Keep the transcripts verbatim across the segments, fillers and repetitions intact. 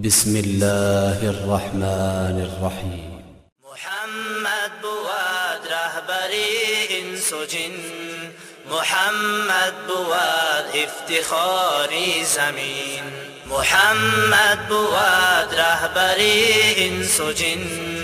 بسم الله الرحمن الرحیم. محمد بود رهبری انس و جن، محمد بود افتخاری زمین، محمد بود رهبری انس و جن،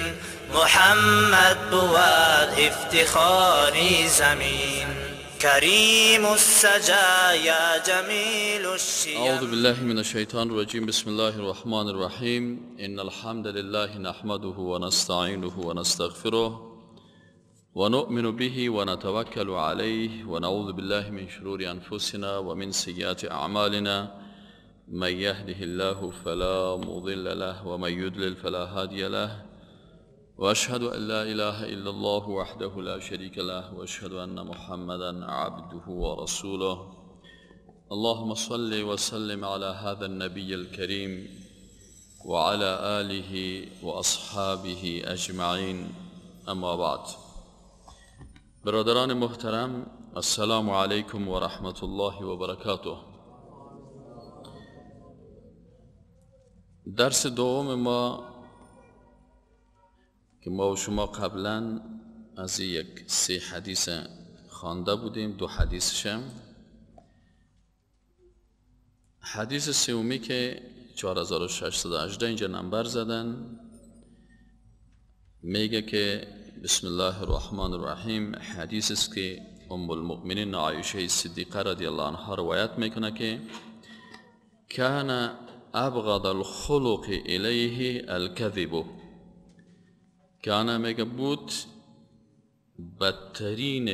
محمد بود افتخاری زمین. كريم السجايا جميل الشيم. أعوذ بالله من الشيطان الرجيم. بسم الله الرحمن الرحيم. إن الحمد لله نحمده ونستعينه ونستغفره ونؤمن به ونتوكل عليه ونعوذ بالله من شرور أنفسنا ومن سيئات أعمالنا. من يهده الله فلا مضل له ومن يضلل فلا هادي له، وأشهد أن لا إله إلا الله وحده لا شريك له، وأشهد أن محمدا عبده ورسوله. اللهم صل وسلم على هذا النبي الكريم وعلى آله وأصحابه أجمعين. أما بعد. برادران محترم، السلام عليكم ورحمة الله وبركاته. درس دوم ما که ما و شما قبلا از یک سه حدیث خوانده بودیم، دو حدیثشم. حدیث سومی که چهار هزار و ششصد و هجده اینجا نمبر زدن، میگه که بسم الله الرحمن الرحیم. حدیث است که ام المؤمنین عایشه صدیقه رضی الله عنها روایت میکنه که کان ابغض الخلق الیه الکذب. کانا میگه بود بدترین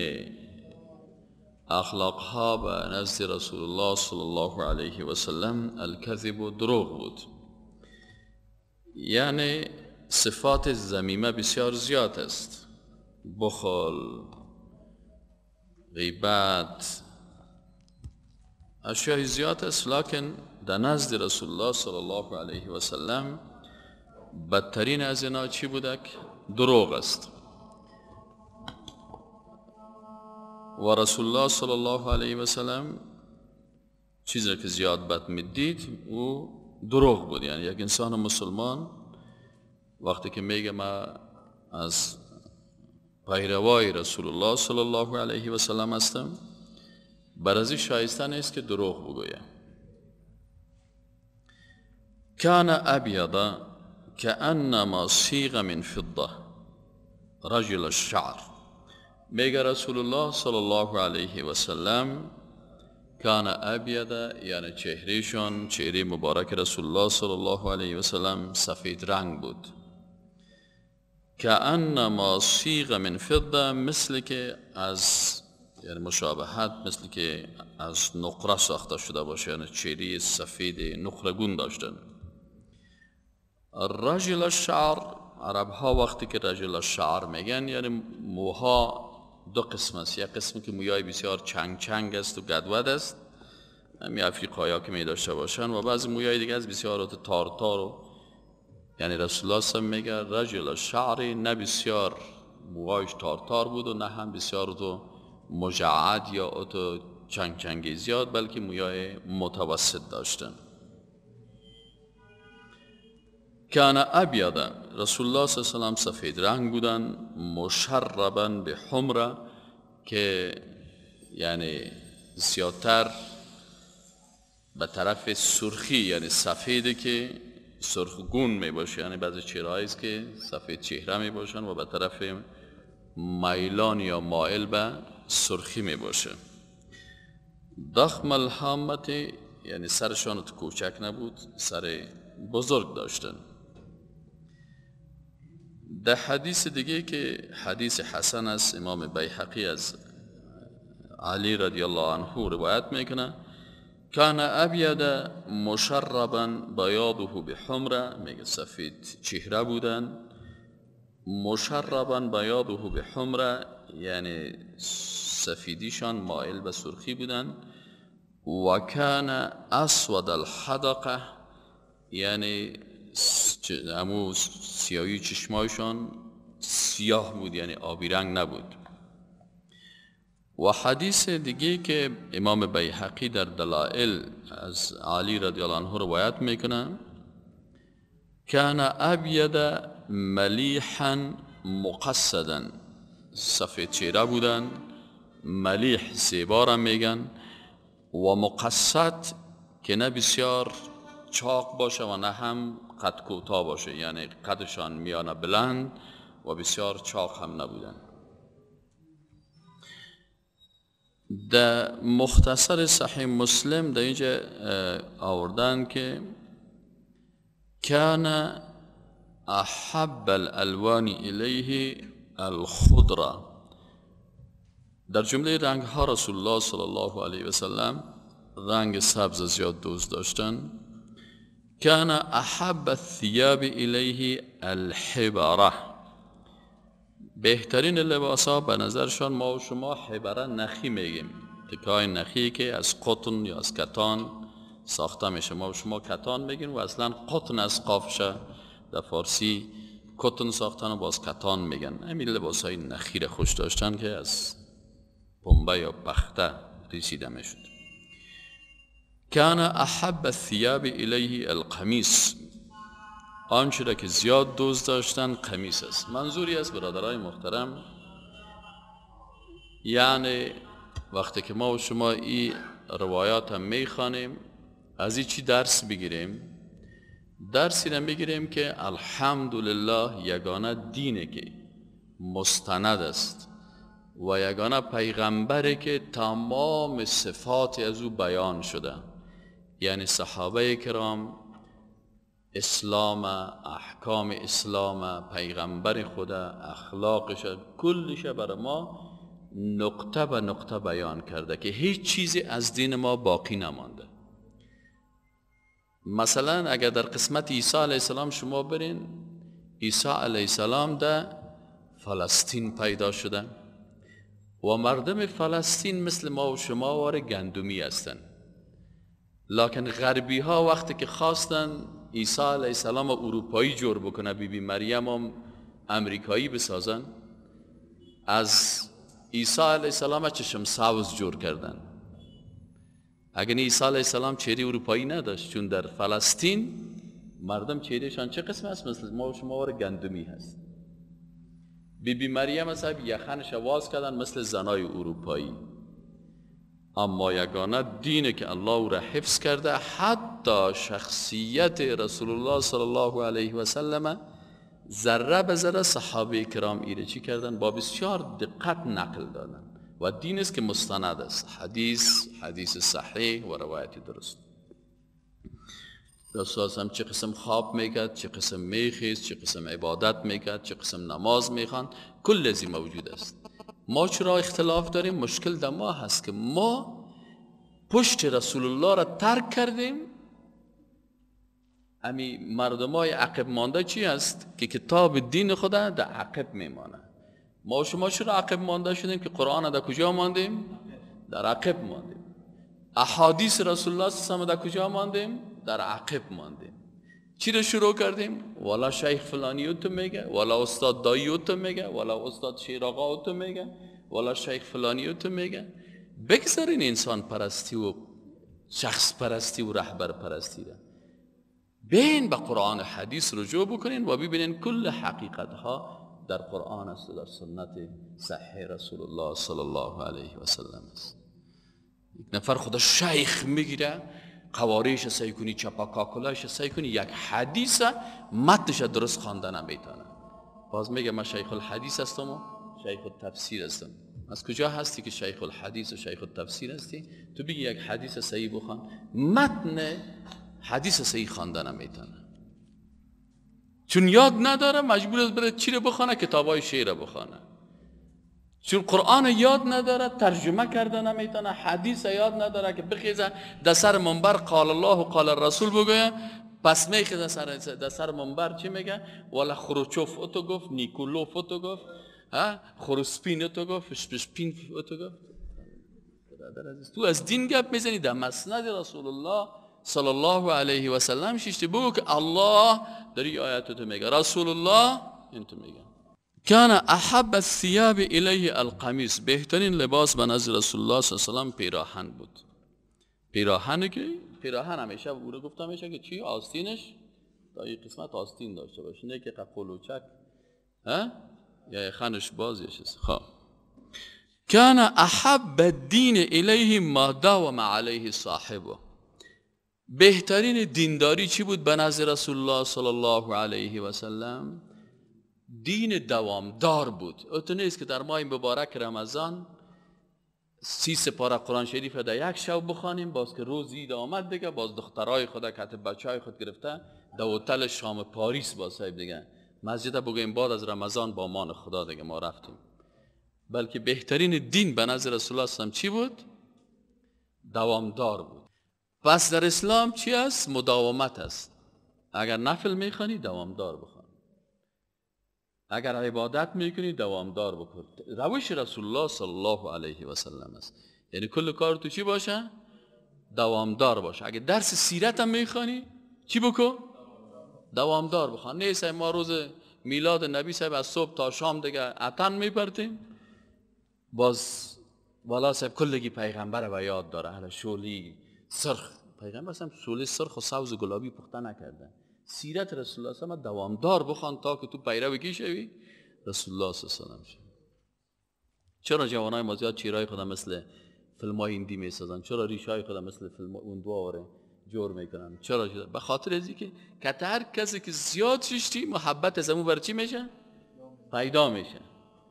اخلاقها به نزد رسول الله صلی الله علیه و سلم الکذب و دروغ بود. یعنی صفات ذمیمه بسیار زیاد است، بخل، غیبت، اشیاء زیاد است، لکن در نزد رسول الله صلی الله علیه و سلم بدترین از اینا چی بودک؟ دروغ است. و رسول الله صلی الله علیه و سلم چیزی که زیاد بد میدید او دروغ بود. یعنی یک انسان مسلمان وقتی که میگه ما از پیروای رسول الله صلی الله علیه و سلم هستم، برازی شایسته نیست که دروغ بگویه. کان ابیض کأنما صیغ من فضه رجل الشعر. میگه رسول الله صلی الله علیه و سلم کان ابیض، یعنی چهرهشون، چهره مبارک رسول الله صلی الله علیه و سلم سفید رنگ بود. کأنما صیغ من فضه، مثل که از، یعنی مشابهت، مثل که از نقره ساخته شده باشه، یعنی چهره سفید نقره‌گون داشتن. رجل الشعر، عرب ها وقتی که رجل الشعر میگن یعنی موها دو قسم است. یک قسمی که موهای بسیار چنگ چنگ است و گدود است، همین افریقایی ها که می داشته باشن، و بعضی موهای دیگه از بسیار تار تار و، یعنی رسول الله صلی میگه رجل الشعر، نه بسیار موهایش تار تار بود و نه هم بسیار تو مجعد یا تو چنگ چنگی زیاد، بلکه موهای متوسط داشتن. کان ابیض، رسول الله صلی الله علیه و سلم سفید رنگ بودن، مشربا به حمره، که یعنی زیادتر به طرف سرخی، یعنی سفیدی که سرخگون می باشه، یعنی بعضی چهرهایی است که سفید چهره می باشن و به طرف میلان یا مائل به سرخی می باشه. ضخم الهامت، یعنی سرشان کوچک نبود، سر بزرگ داشتن. در حدیث دیگه که حدیث حسن است، امام بیهقی از علی رضی الله عنه روایت میکنه کان ابیض مشربا بیاضه بحمره، میگه سفید چهره بودن، مشربا بیاضه بحمره، یعنی سفیدیشان مائل به سرخی بودن. و کان اسود الحدقه، یعنی همون سیاهی چشمایشان سیاه بود، یعنی آبی رنگ نبود. و حدیث دیگه که امام بیهقی در دلائل از علی رضی الله عنه روایت میکنه کان ابید ملیحا مقصدا، سفید چهره بودن، ملیح زیبا را میگن، و مقصد که نه بسیار چاق باشه و نه هم قد کوتاه باشه، یعنی قدشان میانه بلند و بسیار چاق هم نبودن. در مختصر صحیح مسلم در اینجا آوردن که کان احب الالوان الیه الخضره، در جمله رنگ ها رسول الله صلی الله علیه و سلم رنگ سبز زیاد دوست داشتن. کان احب الثياب الیه الحبره، بهترین لباس ها به نظرشان ما و شما حبره نخی میگیم، تکای نخی که از قطن یا از کتان ساخته میشه، ما و شما کتان میگیم و اصلا قطن از قافشه در فارسی کتن ساختن و باز کتان میگن. همین لباس های نخی خوش داشتن که از پنبه یا بخته ریسیده میشد. کان احب الثياب الیه القمیص، آنچه را که زیاد دوست داشتن قمیص است. منظوری است برادرای محترم، یعنی وقتی که ما و شما این روایات هم میخوانیم از این چی درس بگیریم؟ درسی را بگیریم که الحمدلله یگانه دینه که مستند است و یگانه پیغمبره که تمام صفات از او بیان شده، یعنی صحابه کرام، اسلام، احکام اسلام، پیغمبر خدا، اخلاقش، کلش برای ما نقطه به نقطه بیان کرده که هیچ چیزی از دین ما باقی نمانده. مثلا اگر در قسمت عیسی علیه السلام شما برین، عیسی علیه السلام در فلسطین پیدا شده و مردم فلسطین مثل ما و شما وار گندمی هستن، لکن غربی ها وقتی که خواستن عیسی علیه السلام اروپایی جور بکنه، بی بی مریم هم امریکایی بسازن، از عیسی علیه السلام چشم سبز جور کردن. اگر عیسی علیه السلام چهره اروپایی نداشت، چون در فلسطین مردم چهرهشان چه قسم است؟ مثل ما و شما وار گندمی هست. بی بی مریم صاحب یخنش واز کردن مثل زنای اروپایی. اما یگانه دینه که الله او را حفظ کرده، حتی شخصیت رسول الله صلی الله علیه و سلم ذره به ذره صحابه کرام ایره چی کردن؟ با بسیار دقت نقل دادن و دین است که مستند است، حدیث حدیث صحیح و روایت درست. رسول هم چه قسم خواب میکرد، چه قسم میخیست، چه قسم عبادت میکرد، چه قسم نماز میخوان، کل ازی موجود است. ما چرا اختلاف داریم؟ مشکل در ما هست که ما پشت رسول الله را ترک کردیم. امی مردمای عقب مانده چی است؟ که کتاب دین خدا در عقب میمانه. ما و شما چرا عقب مانده شدیم؟ که قرآن در کجا ماندیم؟ در عقب ماندیم. احادیث رسول الله صلی الله علیه و آله در کجا ماندیم؟ در عقب ماندیم. چی رو شروع کردیم؟ والا شیخ فلانی تو میگه، والا استاد دایی تو میگه، والا استاد شیر آقا تو میگه، والا شیخ فلانی تو میگه. بگذارین انسان پرستی و شخص پرستی و رهبر پرستی را، بین به قرآن حدیث رجوع بکنین و ببینین کل حقیقت ها در قرآن است و در سنت صحیح رسول الله صلی الله علیه و سلم است. یک نفر خدا شیخ میگیره، قواریش سعی کنی، چپاکاکلاش سعی کنی، یک حدیث متنش درست خوانده نمیتونه، باز میگه من شیخ الحدیث هستم و شیخ التفسیر هستم. از کجا هستی که شیخ الحدیث و شیخ التفسیر هستی؟ تو بگی یک حدیث صحیح بخوان، متن حدیث صحیح خوانده نمیتونه، چون یاد نداره مجبور است بره چی رو بخونه؟ کتابای شعر بخونه. چون قرآن یاد نداره، ترجمه کرده نمیتونه، حدیث یاد نداره که بخیزه در سر منبر قال الله و قال الرسول بگویه، پس میخیزه سر در سر منبر چی میگه؟ والا خروچوف اتو گفت، نیکولوف اتو گفت، خروسپین اتو گفت، شپشپین اتو گفت. تو از دین گپ میزنی، در مسند رسول الله صلی الله علیه و سلم شیشتی بگو که الله در این آیت تو میگه، رسول الله این تو میگه. کان احب الثياب الیه القمیص، بهترین لباس به نزد رسول الله صلی الله علیه و سلم پیراهن بود. پیراهن که پیراهن همیشه او رو گفتم میشه که چی؟ آستینش تا این قسمت آستین داشته باشه، نه که قلوچک ها یا خنش باز یا چیز. خب کان احب الدین الیه ما داوم علیه صاحبه. بهترین دینداری چی بود به نظر رسول الله صلی الله علیه و سلم؟ دین دوامدار بود. اتو نیست که در ماه مبارک رمضان سی سپاره قرآن شریف در یک شب بخوانیم، باز که روز عید آمد دیگه باز دخترای خود که بچهای خود گرفته در هتل شام پاریس باز صاحب دیگه مسجد بگویم بعد از رمضان با امان خدا دیگه ما رفتیم. بلکه بهترین دین به نظر رسول الله صلی الله علیه و سلم چی بود؟ دوامدار بود. پس در اسلام چی است؟ مداومت است. اگر نفل میخوانی دوامدار بخوان، اگر عبادت میکنی دوامدار بکن. روش رسول الله صلی الله علیه و سلم است. یعنی کل کار تو چی باشه؟ دوامدار باشه. اگر درس سیرت هم میخوانی چی بکن؟ دوامدار بخوان. نیست ما روز میلاد نبی صاحب از صبح تا شام دیگه عطن میپرتیم، باز والا صاحب کلگی پیغمبر و یاد داره. اهل شولی سرخ، پیغمبر اصلا شولی سرخ و سبز و گلابی پخته نکرده. سیرت رسول الله صلی الله علیه و سلم دوامدار بخوان تا که تو پیرو کی شوی؟ رسول الله صلی الله علیه و سلم. چرا جوانای ما زیاد چیرای خود مثل فیلمای هندی میسازن؟ چرا ریشای خود مثل فیلم اون دواره جور میکنن؟ چرا؟ به خاطر ازی که که هر کسی که زیاد ششتی محبت از امو برچی میشه؟ پیدا میشه.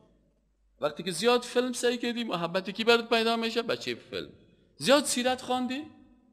وقتی که زیاد فیلم سعی کردی محبتی کی برات پیدا میشه؟ بچه فیلم. زیاد سیرت خواندی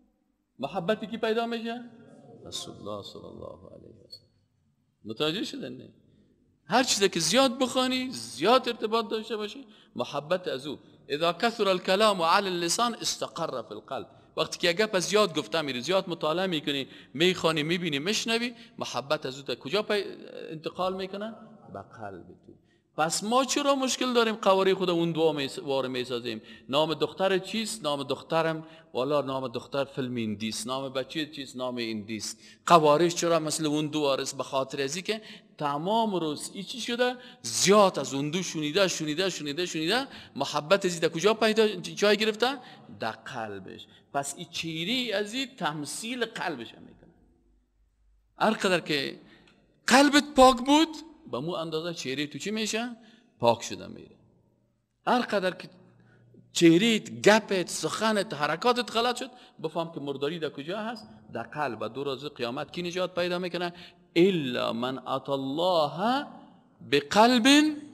محبتی کی پیدا میشه؟ رسول الله صلی الله علیه و سلم. متوجه شدن نه؟ هر چیزی که زیاد بخوانی، زیاد ارتباط داشته باشی، محبت از او. اذا کثر الكلام علی اللسان استقر فی القلب. وقتی که گپ زیاد گفته میری، زیاد مطالعه میکنی، میخوانی، میبینی، میشنوی، محبت از او تا کجا انتقال میکنه؟ به قلب تو. پس ما چرا مشکل داریم قواره خود اون دو واره میسازیم؟ نام دختر چیست؟ نام دخترم والا نام دختر فیلم هندیست. نام بچه چیست؟ نام هندیست. قوارش چرا مثل اون دو وارست؟ به خاطر ازی که تمام روز ای چی شده؟ زیاد از اون دو شنیده شنیده شنیده شنیده محبت ازی در کجا پیدا جای گرفته؟ در قلبش. پس این چیری ازی تمثیل قلبش هم میکنه. هر قدر که قلبت پاک بود با مو اندازه چهره تو چی میشه؟ پاک شده میره. هر قدر که چهرهت، گپت، سخنت، حرکاتت غلط شد، بفهم که مرداری در کجا هست؟ در قلب. و دو روز قیامت کی نجات پیدا میکنه؟ الا من اتى الله بقلب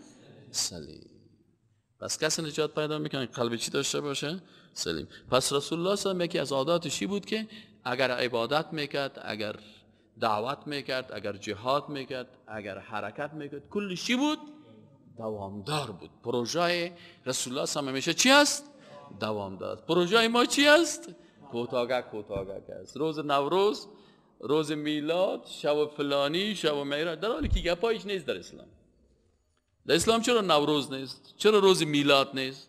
سلیم. پس کسی نجات پیدا میکنه قلب چی داشته باشه؟ سلیم. پس رسول الله صلی الله علیه و آله یکی از عاداتش بود که اگر عبادت میکرد، اگر دعوت میکرد، اگر جهاد میکرد، اگر حرکت میکرد، کلش چی بود؟ دوامدار بود. پروژه رسول الله صلی الله علیه و آله میشه چی است؟ دوامدار. پروژه ما چی است؟ کوتاگه کوتاگه است. روز نوروز، روز میلاد، شب فلانی، شب معراج، در حالی که گپایش نیست در اسلام. در اسلام چرا نوروز نیست؟ چرا روز میلاد نیست؟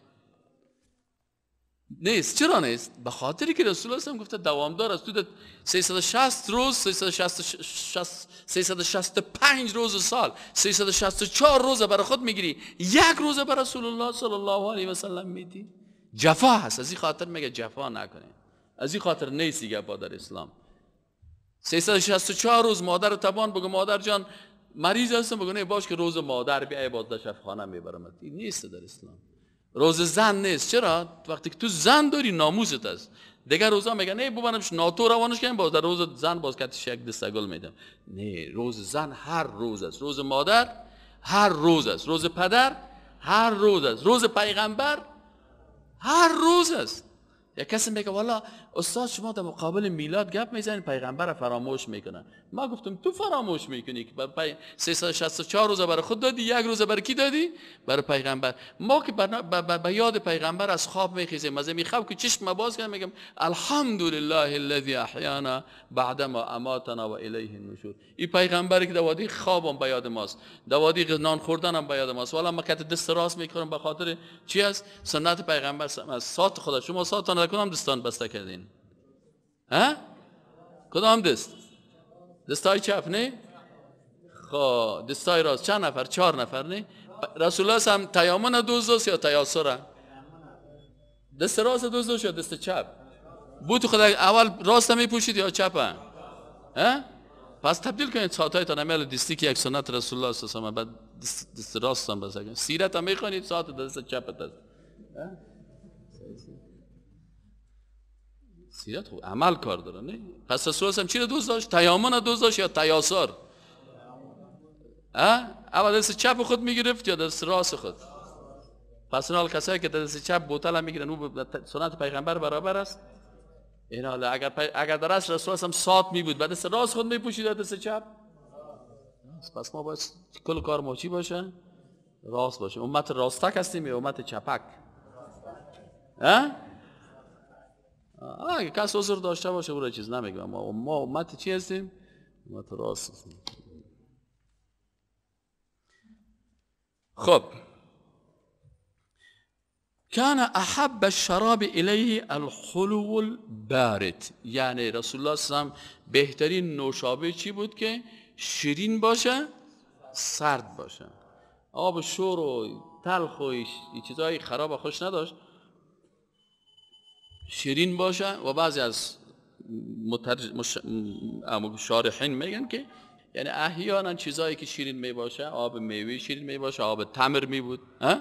نیست. چرا نیست؟ به خاطری که رسول الله هم گفته دوامدار است. تو سیصد و شصت روز، سیصد و شصت و پنج روز سال، سیصد و شصت و چهار روز برای خود میگیری، یک روز برای رسول الله صلی الله علیه و سلم میدی. جفا هست. از این خاطر میگه جفا نکنه. از این خاطر نیستی گپا در اسلام. سیصد و شصت و چهار روز مادر تبان بگو مادر جان مریض هستم، بگو نه باش که روز مادر بیای باز شفاخانه میبرم. این نیست در اسلام. روز زن نیست. چرا؟ وقتی که تو زن داری ناموست است. دیگر روزا میگن نه ببرمش ناتو روانش کنیم، باز در روز زن باز کتش یک دسته گل میدم. نه، روز زن هر روز است. روز مادر هر روز است. روز پدر هر روز است. روز پیغمبر هر روز است. یک کسی میگه والا استاد شما در مقابل میلاد گپ میزنید پیغمبر فراموش میکنن. ما گفتم تو فراموش میکنی که سیصد و شصت و چهار روزه برای خود دادی، یک روزه برای کی دادی؟ برای پیغمبر. ما که به یاد پیغمبر از خواب میخیزیم، از میخواب که چشم باز کنم میگم الحمدلله الذی احیانا بعدما اماتنا و الیه النشور. این پیغمبری که دوادی خوابم به یاد ماست، دوادی نان خوردنم به یاد ماست. والا ما کت دست راست میکنم به خاطر چی است؟ سنت پیغمبر از سات خدا. شما ساتان کدام دستان بسته کردین؟ ها؟ کدام دست؟ دستای چپ نه؟ خب دستای راست چند نفر؟ چهار نفر نه؟ رسول الله هم تیامن دوزدوست یا تیاسره؟ دست راست دوزدوست یا دست چپ؟ بوت خدا اول راست میپوشید یا چپ؟ ها؟ پس تبدیل کنید ساعت‌هایتان امیال دستی که یک سنت رسول الله صلی الله علیه و بعد دست, دست راستم بزنید. سیرت هم میخونید ساعت دست چپت است. سیرت خوب عمل کار داره نه؟ پس رسول الله چی رو دوست داشت؟ تیامن دوست داشت یا تیاسر؟ اول دست چپ خود میگرفت یا دست راست خود؟ پس این حال کسایی که دست چپ بوتل هم میگیرن او سنت پیغمبر برابر است. این حال اگر پی... اگر در اصل رسول الله هم ساعت می بود بعد دست راست خود میپوشید دست چپ، پس ما باید کل کار ما چی باشه؟ راست باشه. امت راستک هستیم یا امت چپک؟ ها؟ اگه کس عذر داشته باشه او را چیز نمیگم. ما ما امت چی هستیم؟ امت راست هستیم. خب کان احب الشراب الیه الحلو البارد، یعنی رسول الله صلی الله علیه و بهترین نوشابه چی بود که شیرین باشه سرد باشه. آب شور و تلخ و چیزای خراب خوش نداشت، شیرین باشه. و بعضی از مترج... شارحین میگن که یعنی احیانا چیزایی که شیرین می باشه، آب میوه شیرین می باشه، آب تمر می بود، ها؟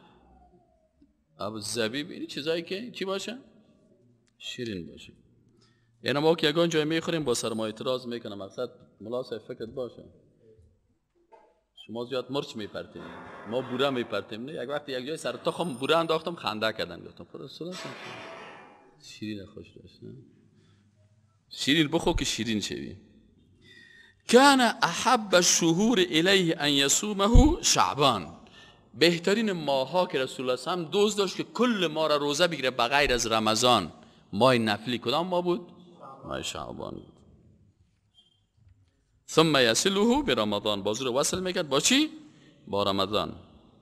آب زبیب، این چیزایی که چی باشه؟ شیرین باشه. یعنی ما که یگان جای میخوریم با سر ما اعتراض میکنم، مقصد ملاصه فکرت باشه. شما زیاد مرچ میپرتیم، ما بوره میپرتیم. نه یک وقت یک جای سر تخم بوره انداختم خنده کردن، گفتم پر رسول شیرین خوش داشت. نه شیرین بخو که شیرین شوی. کان احب الشهور الیه ان یصومه شعبان، بهترین ماها که رسول الله هم دوست داشت که کل ما را روزه بگیره بغیر از رمضان. ماه نفلی کدام ما بود؟ ماه شعبان بود. ثم یصله برمضان، بازو رو وصل میکرد با چی؟ با رمضان.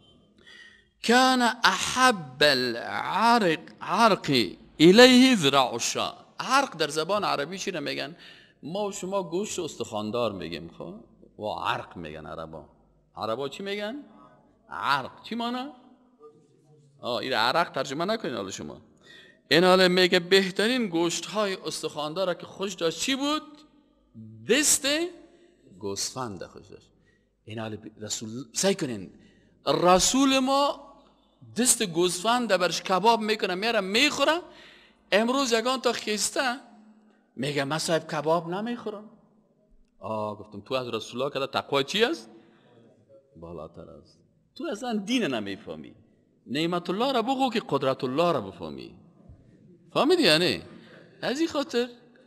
کان احب العرق عرق الیه ذراع الشاء، عرق در زبان عربی چی رو میگن؟ ما و شما گوشت استخواندار میگیم، خب و عرق میگن عربا. عربا چی میگن؟ عرق. چی مانا؟ آه این عرق ترجمه نکنین حالا شما. این حالا میگه بهترین گوشت های استخواندار که خوش داشت چی بود؟ دست گوسفند خوش داشت. این حالا رسول سعی کنین رسول ما دست گوسفند برش کباب میکنه میاره میخوره. امروز یگان تا خیسته میگه من صاحب کباب نمیخورم. آه گفتم تو از رسول الله که تقوی چی است؟ بالاتر است. تو اصلا دین نمیفهمی. نعمت الله را بگو که قدرت الله را بفهمی. فهمیدی یا نه؟ از این خاطر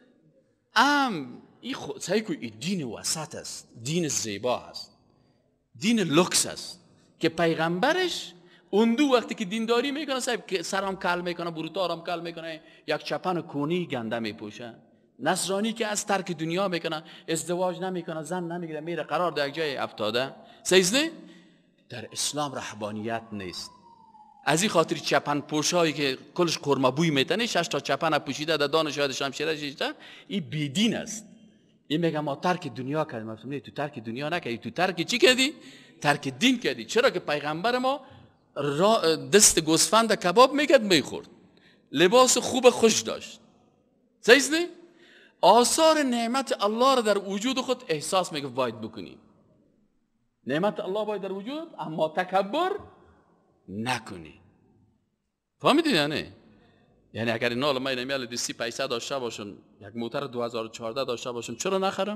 ام این خود سعی کن این دین وسط است، دین زیبا است، دین لکس است که پیغمبرش اون دو وقتی که دینداری میکنه صاحب که سرام کل میکنه، بروتارم کل میکنه، یک چپن کونی گنده میپوشه. نصرانی که از ترک دنیا میکنه، ازدواج نمیکنه، زن نمیگیره، میره قرار در یک جای افتاده. سیزده در اسلام رهبانیت نیست. از این خاطر چپن پوشایی که کلش قرمه بوی میتنه، شش تا چپن پوشیده در دانش شاید شمشیره شیشته، این بیدین است. این میگه ما ترک دنیا کردیم. مثلا تو ترک دنیا نکردی، تو ترک چی کردی؟ ترک دین کردی. چرا که پیغمبر ما دست گوسفند کباب میکرد میخورد، لباس خوب خوش داشت. سیزده آثار نعمت الله را در وجود خود احساس میگه باید بکنی. نعمت الله باید در وجود، اما تکبر نکنی. فهمیدین یا نه؟ یعنی اگر این حال من نمیال دستی پیسه داشته باشم، یک موتر دو هزار و چهارده داشته باشم، چرا نخرم؟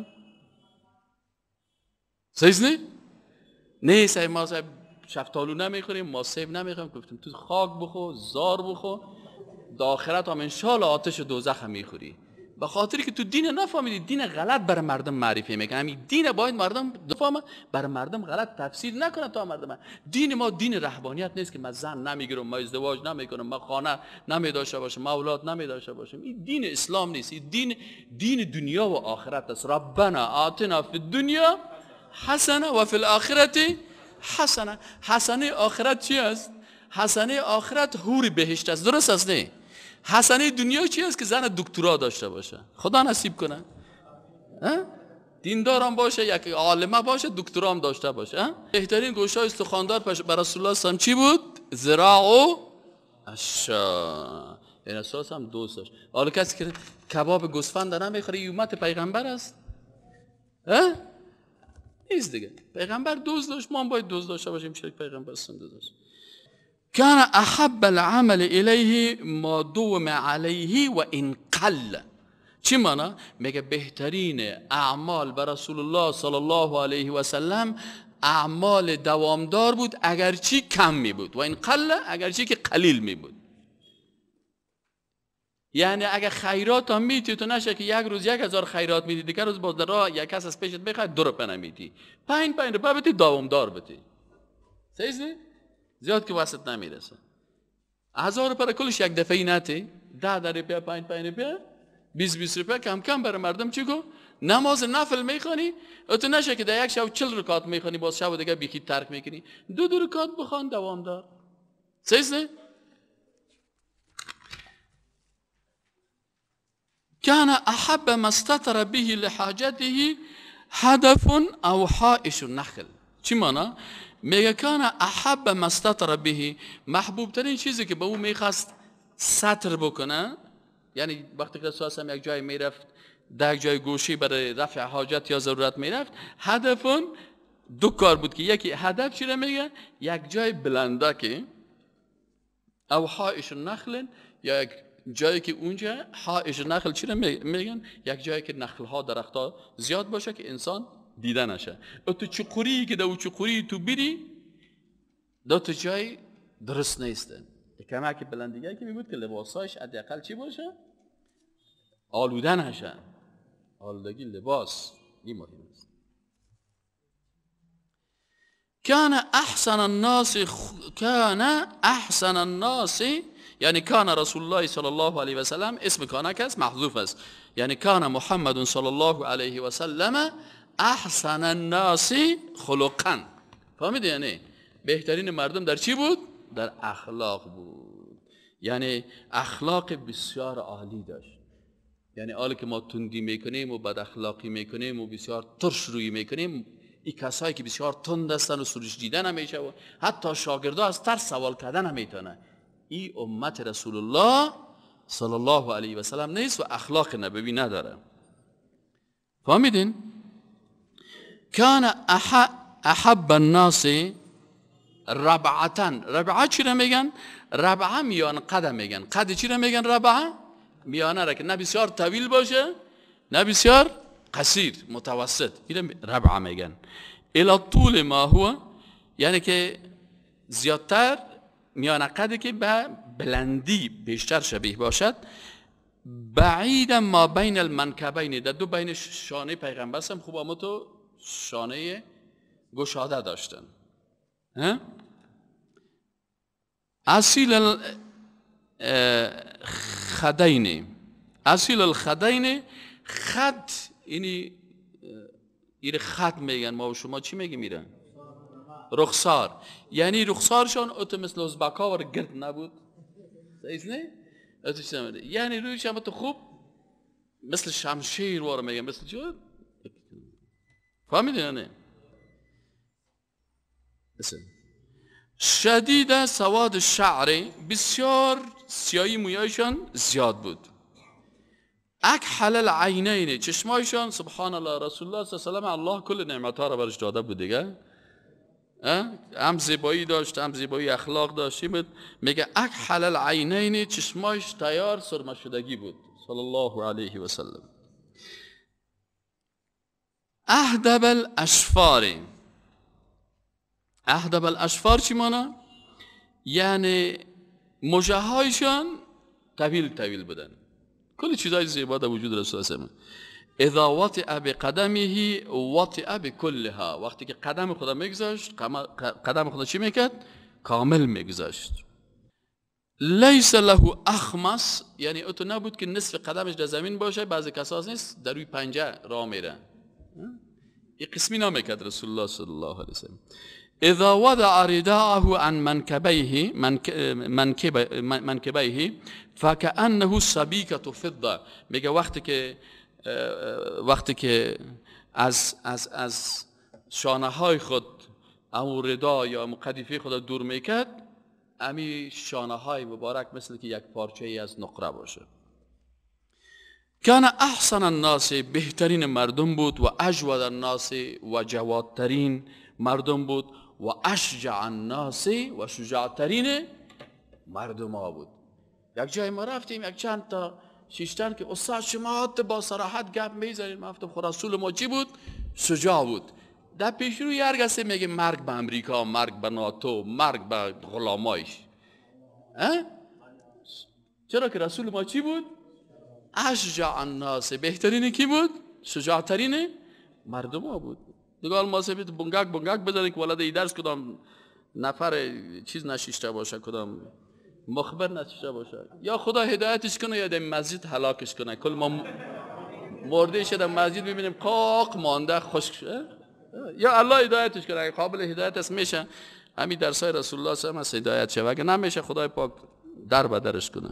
سیزده نه صاحب ما صاحب شفتالو نمیخوریم، ما سیب نمیخوریم. گفتم تو خاک بخو، زار بخو، در آخرت هم انشالله آتش دوزخ هم میخوری. به خاطری که تو دین نفهمیدی، دین غلط برای مردم معرفی میکنه. همین دین باید مردم بفهمن، برای مردم غلط تفسیر نکنه تا مردم. دین ما دین رهبانیت نیست که من زن نمیگیرم، من ازدواج نمیکنم، من خانه نمیداشته باشم، من اولاد نمیداشته باشم. این دین اسلام نیست. این دین دین دنیا و آخرت است. ربنا آتنا فی الدنیا حسنه و فی الاخرة حسنه. حسنه آخرت چی است؟ حسنه آخرت حور بهشت است. درست است نه؟ حسنه دنیا چی است؟ که زن دکترا داشته باشه. خدا نصیب کنه. دیندارم باشه، یک عالمه باشه، دکترا هم داشته باشه. بهترین گوشت های استخواندار برای رسول الله صلی چی بود؟ ذراع و الشاء. این اساس هم دوست داشت. حالا کسی که کباب گوسفند نمیخوره، این امت پیغمبر است. ها؟ نیست دیگه. پیغمبر دوز داشت، ما هم باید دوز داشته باشیم چرا پیغمبر سنده داشت. کان احب العمل الیه ما دوم علیه و ان قل. چی معنی؟ میگه بهترین اعمال بر رسول الله صلی الله علیه و سلم اعمال دوامدار بود اگرچه کم می بود، و این قل اگرچه که قلیل می بود. یعنی اگه خیرات هم میتی تو نشه که یک روز یک هزار خیرات میدی، دیگر روز باز در راه یک کس از پیشت بخواد دو روپه نمیدی، پنج پنج روپه بتی دوامدار بتی، سیزی زیاد که وسط نمیرسه. هزار روپه کلش یک دفعه نتی، ده ده روپه پنج پنج روپه بیست بیست روپه کم کم برای مردم چی گو؟ نماز نفل میخوانی تو نشه که در یک شب چل رکعت میخوانی باز شب دیگه بیخی ترک میکنی، دو دو رکعت بخوان دوامدار. سیزی كان احب ما استتر به لحاجته هدف او حائش النخل. چی معنی؟ میگه کان احب ما استتر به، محبوب ترین چیزی که به او میخواست ستر بکنه، یعنی وقتی که رسول الله یک جای میرفت در یک جای گوشی برای رفع حاجت یا ضرورت میرفت، هدفون دو کار بود که یکی هدف چی رو میگه؟ یک جای بلنده که او حائش النخل، یا یک جایی که اونجا حائش نخل چی رو میگن؟ یک جایی که نخل ها درخت ها زیاد باشه که انسان دیده نشه. او تو چقوری که دو چقوری تو بری دو تو جای درست نیسته. کمک بلندیگه که میبود که لباسایش حداقل چی باشه؟ آلوده نشه. آلودگی لباس این مهم است. کان احسن الناس کان احسن الناس، یعنی کان رسول الله صلی الله علیه و سلم، اسم کان کس محذوف است، یعنی کان محمد صلی الله علیه و سلم احسن الناس خلقا. فهمیدی؟ یعنی بهترین مردم در چی بود؟ در اخلاق بود. یعنی اخلاق بسیار عالی داشت. یعنی حالی که ما تندی میکنیم و بد اخلاقی میکنیم و بسیار ترش روی میکنیم، این کسایی که بسیار تند هستن و سرش دیدن نمیشه و حتی شاگردا از ترس سوال کردن نمیتونه. این امت رسول الله صلی الله علیه و سلم نیست و اخلاق نبوی نداره. فهمیدین؟ کان احب الناس ربعتن. ربعه چی رو میگن؟ ربعه میان قدم میگن. قد چی رو میگن؟ ربعه میانه را که نه بسیار طویل باشه نه بسیار قصیر، متوسط، این ربعه میگن. الی طول ما هو، یعنی که زیادتر میان قدی که به بلندی بیشتر شبیه باشد. بعید ما بین المنکبین، در دو بین شانه پیغمبر هم خوب اما تو شانه گشاده داشتن. اصیل الخدین، اصیل الخدین، خد اینی این خد میگن، ما و شما چی میگیم میرن؟ رخسار. یعنی رخسارشان اتو مثل ازبکا و گرد نبود، سیز نه؟ یعنی رویش هم تو خوب مثل شمشیر واره میگن، مثل چه؟ فهمیدی یا نه؟ شدید سواد شعر، بسیار سیایی مویایشان زیاد بود. اکحل العینین، چشمایشان سبحان الله، رسول الله صلی الله علیه و سلم الله کل نعمتها را برش داده بود دیگه، هم زیبایی داشت هم زیبایی اخلاق داشت. میگه اکحل العینین، چشمایش تیار سرمه شدگی بود صلی الله علیه و سلم. اهدب الاشفار، اهدب الاشفار چی مانا؟ یعنی مژه هایشان طویل طویل بودن. کلی چیزای زیبا در وجود رسول الله صلی الله علیه و سلم. اذا وطئ بقدمه وطئ بکلها، وقتی که قدم خدا میگذاشت قدم خدا چی میکرد؟ کامل میگذاشت. لیس له اخمس، یعنی اتو نبود که نصف قدمش در زمین باشه، بعضی کساس نیست در روی پنجه راه میره، این قسمی نمیکرد رسول الله صلی الله علیه و سلم. اذا وضع رداءه عن منكبيه منكبيه فكأنه سبيكة فضة. میگه وقتی که وقتی که از از از شانه های خود امو ردا یا امو قدیفه خود دور میکرد، امی شانه های مبارک مثل که یک پارچه ای از نقره باشه. کان احسن الناس، بهترین مردم بود، و اجود الناس، و جوادترین مردم بود، و اشجع الناس، و شجاعترین مردم ها بود. یک جای ما رفتیم، یک چند تا شیشتن که استاد شما با صراحت گپ میزنید، ما گفتم خود رسول ما چی بود؟ شجاع بود. در پیش روی هر کسی میگه مرگ به امریکا، مرگ به ناتو، مرگ به غلامایش. چرا که رسول ما چی بود؟ اشجع الناس، بهترین کی بود؟ شجاعترین مردم ها بود. دیگه ما سبیت بنگک بنگک بزنید که ولده ای درس کدام نفر چیز نشیشته باشه، کدام مخبر نشیشته باشه، یا خدا هدایتش کنه یا در مسجد هلاکش کنه. کل ما مرده شده در مسجد ببینیم قاق مانده خشک شده، یا الله هدایتش کنه. قابل هدایت است میشه همین درسای رسول الله صلی الله علیه و آله هدایت شه، اگه نمیشه خدای پاک در بدرش کنه.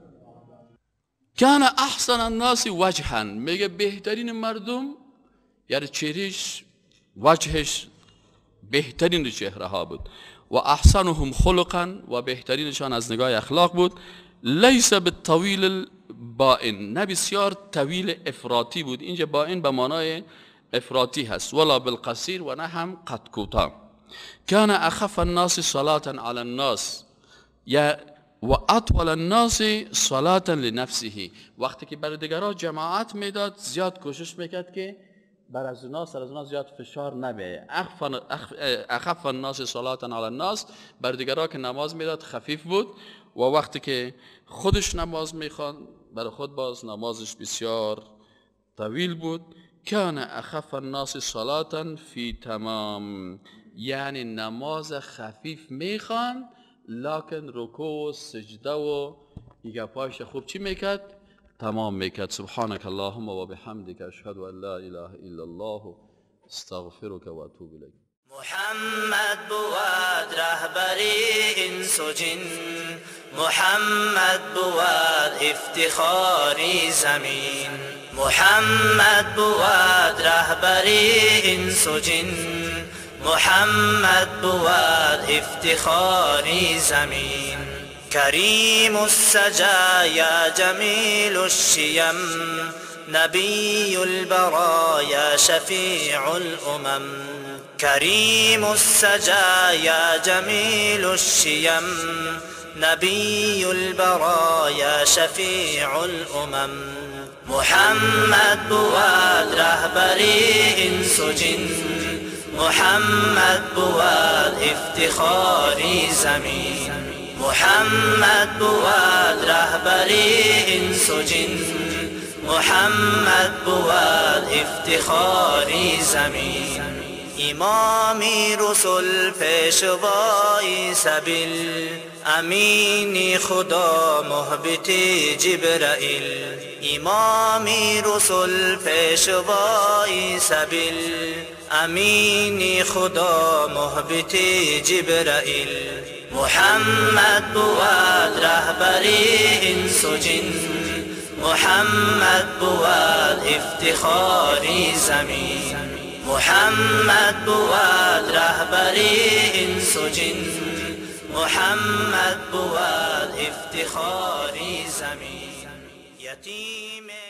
کان احسن الناس وجها، میگه بهترین مردم یعنی چهرهش، وجهش بهترین چهره ها بود. و احسنهم خلقا، و بهترینشان از نگاه اخلاق بود. لیس بالطویل البائن، نه بسیار طویل افراطی بود. اینجا بائن به معنای افراطی هست. ولا بالقصیر، و نه هم قد کوتاه. کان اخف الناس صلاة علی الناس، یا و اطول الناس صلاة لنفسه، وقتی که برای دیگران جماعت میداد زیاد کوشش میکرد که بر از اونها سر از اونها زیاد فشار نبیه. اخف الناس صلاة علی الناس، بر دیگران که نماز میداد خفیف بود، و وقتی که خودش نماز میخواند برای خود باز نمازش بسیار طویل بود. کان اخف الناس صلاة فی تمام، یعنی نماز خفیف میخواند لکن رکوع و سجده و دیگه پایش خوب چی میکرد؟ تمام میکرد. سبحانك اللهم و بحمدك اشهد ان لا اله الا الله استغفرك و اتوب الیک. محمد بود رهبری انس و جن، محمد بود افتخاری زمین. محمد بود رهبری انس و جن، محمد بود افتخاری زمین. کریم السجایا جمیل الشیم، نبی البرایا شفیع الامم. کریم السجایا جمیل الشیم، نبی البرایا شفیع الامم. محمد بود رهبری انس و جن، محمد بود افتخاری زمین. محمد بود رهبری انس و جن، محمد بود افتخاری زمین. امامی رسول پیشوای سبیل، امینی خدا محبت جبرائیل. امامی رسول پیشوای سبیل، امینی خدا محبت جبرائیل. محمد بود رهبری انس و جن، محمد بود افتخاری زمین. محمد بود رهبری انس و جن، محمد بود افتخاری زمین. یتیم